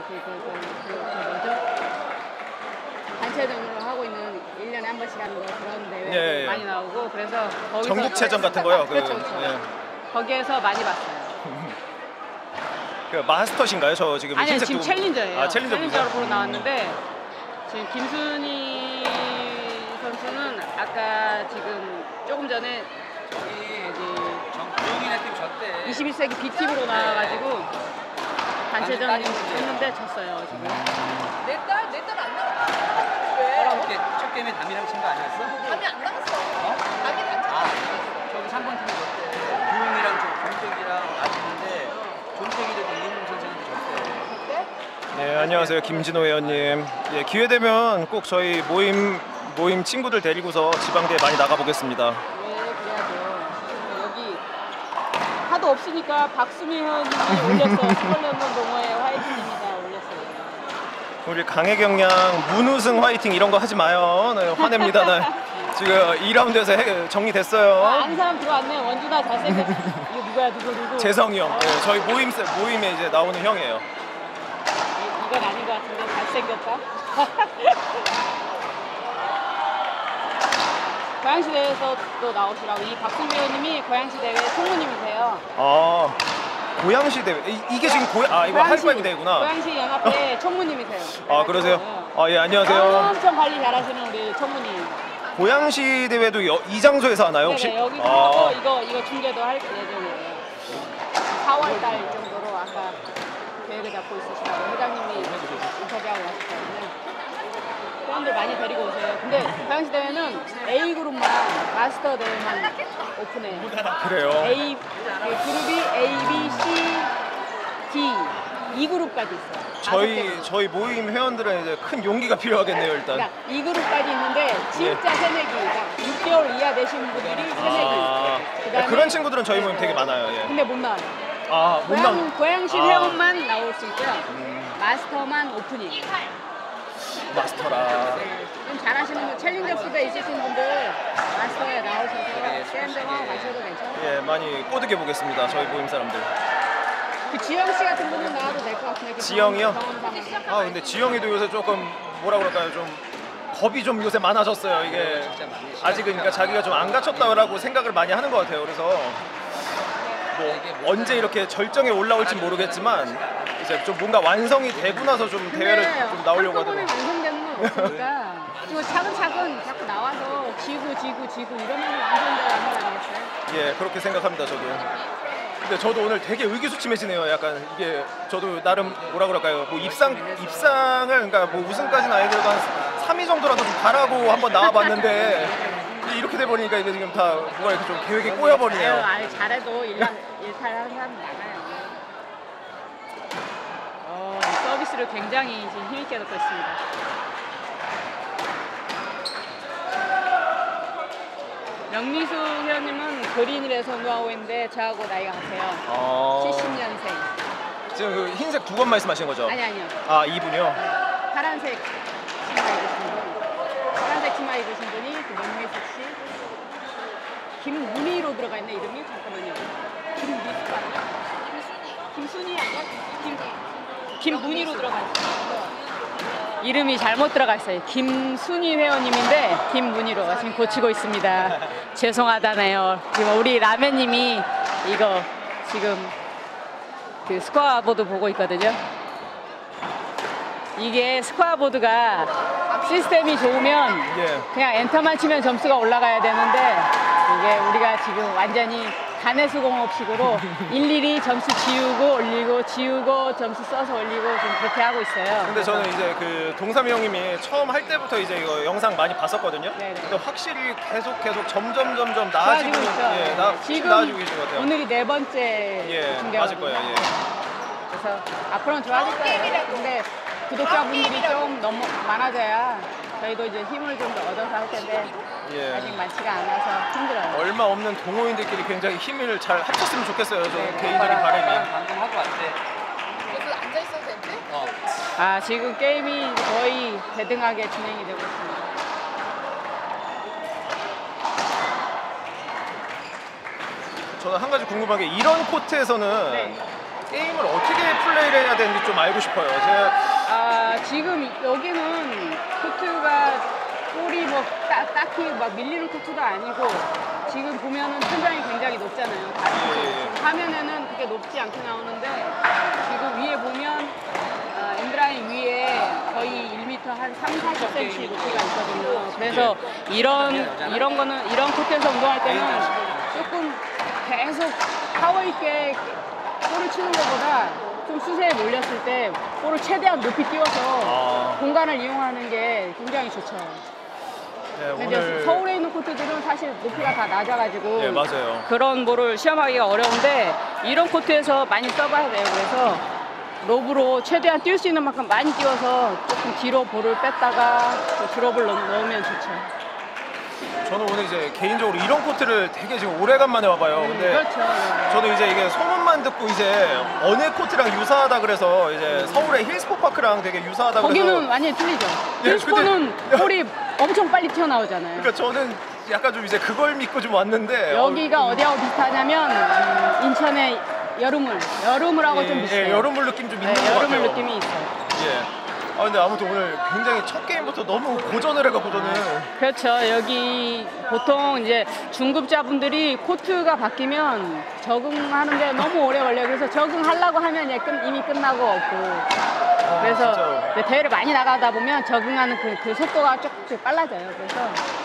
뭐죠? 단체전으로 하고 있는 1년에 한 번씩 하는 거 그런 대회 예. 많이 나오고 그래서 거기서 전국체전 같은 거요? 그렇죠. 예. 거기에서 많이 봤어요. 그 마스터신가요? 저 지금 아니요, 흰색 지금 두분. 챌린저예요. 아, 챌린저로 보러 나왔는데 지금 김순희 선수는 아까 지금 조금 전에 정용이네 팀 졌대. 21세기 B팀으로 나와가지고 단체전 했는데 졌어요 지금. 내 딸 안 나갔어. 이렇게 첫 게임에 담이랑 친 거 아니었어? 담이 안 나갔어. 어? 담이 단체. 아, 저기 3번 팀이 졌대. 규웅이랑 jon택이랑 맞았는데 jon택이도 이인용 선수한테 졌대. 네, 안녕하세요. 김진호 회원님. 예, 기회 되면 꼭 저희 모임 친구들 데리고서 지방대회 많이 나가보겠습니다. 네, 그래야죠. 여기 하도 없으니까 박수미 회원님이 올렸어. 스컬런던 동호회 화이팅입니다. 올렸어요. 우리 강혜경 양 무우승 화이팅 이런 거 하지 마요. 네, 화냅니다. 네. 지금 2라운드에서 정리됐어요. 아는 사람 들어왔네. 원준아 잘생겼어. 이거 누구야 누구? 재성이 형. 네, 저희 모임에 이제 나오는 형이에요. 이건 아닌 것 같은데 잘생겼다. 고양시대에서 또 나오시라고. 이 박승배 의원님이 고양시 대회 총무님이세요. 아, 고양시 대회. 이게 지금 이거 하이파이브 대회구나. 고양시 연합회 총무님이세요. 아, 그러세요? 아, 예, 안녕하세요. 엄청 관리 잘하시는 우리 총무님. 고양시 대회도 이 장소에서 하나요, 혹시? 네네, 여기서 하고 이거 중계도 할 예정이에요. 4월달 정도로 아까 계획을 잡고 있으시다고 회장님이 인터뷰하고 하셨거든요. 회원들 많이 데리고 오세요. 근데 고양시 대회는 A그룹만 마스터 대회만 오픈해요. 그래요? 그룹이 A, B, C, D 2그룹까지 있어요. 저희 모임 회원들은 이제 큰 용기가 필요하겠네요, 일단. 그러니까 2그룹까지 있는데 진짜 새내기, 그러니까 6개월 이하 되신 분들이 새내기. 그다음에 그런 친구들은 저희 모임 되게 많아요. 예. 근데 못 나와요. 아, 못 나온. 고양시 회원만 나올 수 있고요. 마스터만 오픈이에요. 마스터라. 좀 잘하시는 분, 챌린저 푸드에 있으신 분들 마스터에 나오셔서 샌드하고 가셔도 괜찮아요. 예, 많이 꼬드겨 보겠습니다. 저희 모임 사람들. 그 지영 씨 같은 분은 나와도 될 것 같은데. 지영이요? 경험상. 아, 근데 지영이도 요새 조금 뭐라 그럴까요? 좀 겁이 좀 요새 많아졌어요. 이게 아직은 그러니까 자기가 좀 안 갖췄다라고 생각을 많이 하는 것 같아요. 그래서 뭐 언제 이렇게 절정에 올라올지 모르겠지만 이제 좀 뭔가 완성이 되고 나서 좀 대회를 좀 나오려고 한꺼번에 하더라고요. 완성되는 건 없으니까 이거 차근차근 자꾸 나와서 지고 이러면 완성되는 거 아니겠어요? 예, 그렇게 생각합니다. 저도. 근데 저도 오늘 되게 의기소침해지네요. 약간 이게 저도 나름 뭐라 그럴까요? 뭐 입상을 그러니까 뭐 우승까지는 아니더라도 한 3위 정도라도 좀 바라고 한번 나와봤는데 이렇게 돼 버리니까 이게 지금 다 뭐가 이렇게 좀 계획이 꼬여버리네요. 아유, 잘해도 일탈하는 사람 많아요. 서비스를 굉장히 지금 힘있게 넣고 있습니다. 명미수 회원님은 그린을 해서 운동하고 있는데 저하고 나이가 같아요. 70년생. 지금 그 흰색 두 번 말씀하신 거죠? 아니요. 아, 이분이요? 파란색 치마 입으신 분. 파란색 치마 입으신 분이 그 명미수 씨. 김문희로 들어가 있네 이름이. 잠깐만요. 김미수 아니야? 김순희 아니야? 김문희로 들어가 있어요. 이름이 잘못 들어가 있어요. 김순희 회원님인데 김문희로 지금 고치고 있습니다. 죄송하다네요. 지금 우리 라면님이 이거 지금 그 스코어 보드 보고 있거든요. 이게 스코어 보드가 시스템이 좋으면 그냥 엔터만 치면 점수가 올라가야 되는데 이게 우리가 지금 완전히 단해수공업식으로 일일이 점수 지우고 점수 써서 올리고 좀 그렇게 하고 있어요. 근데 저는 이제 그 동삼이 형님이 처음 할 때부터 이제 이거 영상 많이 봤었거든요. 네네. 근데 확실히 계속 점점 나아지고 있죠. 지금 나아지고 계신 것 같아요. 오늘이 4번째 중계거든요. 맞을 거예요. 예. 그래서 앞으로는 좋아질 거예요. 근데 구독자분들이 좀 너무 많아져야 저희도 이제 힘을 좀 더 얻어서 할 텐데 아직 많지가 않아서 힘들어요. 얼마 없는 동호인들끼리 굉장히 힘을 잘 합쳤으면 좋겠어요. 저 개인적인 바람이. 방금 하고 왔대. 그래서 앉아 있어도 되는데? 아, 지금 게임이 거의 대등하게 진행이 되고 있습니다. 저는 한 가지 궁금한 게 이런 코트에서는 게임을 어떻게 플레이를 해야 되는지 좀 알고 싶어요. 제가 지금 여기는 코트가 볼이 뭐 딱히 막 밀리는 코트도 아니고 지금 보면은 천장이 굉장히 높잖아요. 예. 화면에는 그게 높지 않게 나오는데 지금 위에 보면 엔드라인 위에 거의 1m 한 3-40cm 높이가 있거든요. 그래서 이런 코트에서 운동할 때는 조금 계속 파워 있게 볼을 치는 것보다 좀 수세에 몰렸을 때 볼을 최대한 높이 띄워서 공간을 이용하는 게 굉장히 좋죠. 네, 근데 이제 서울에 있는 코트들은 사실 높이가 다 낮아가지고 네, 맞아요. 그런 볼을 시험하기가 어려운데 이런 코트에서 많이 써봐야 돼요. 그래서 로브로 최대한 뛸 수 있는 만큼 많이 띄워서 조금 뒤로 볼을 뺐다가 또 드롭을 넣으면 좋죠. 저는 오늘 이제 개인적으로 이런 코트를 되게 지금 오래간만에 와봐요. 근데 그렇죠. 저도 이제 이게 소문만 듣고 이제 어느 코트랑 유사하다 그래서 이제 서울의 힐스포파크랑 되게 유사하다 그래서 거기는 완전히 틀리죠. 네, 힐스포는 근데- 볼이 엄청 빨리 튀어나오잖아요. 그러니까 저는 약간 좀 이제 그걸 믿고 좀 왔는데 여기가 어디하고 비슷하냐면 인천의 여름물하고 좀 비슷해요. 예, 여름물 느낌 좀 있는 것 여름물 같아요. 느낌이 있어요. 예. 근데 아무튼 오늘 굉장히 첫 게임부터 너무 고전을 해갖고 저는 그렇죠. 여기 보통 이제 중급자분들이 코트가 바뀌면 적응하는데 너무 오래 걸려요. 그래서 적응하려고 하면 이미 끝나고 없고. 그래서 진짜요? 대회를 많이 나가다 보면 적응하는 그 속도가 조금씩 빨라져요. 그래서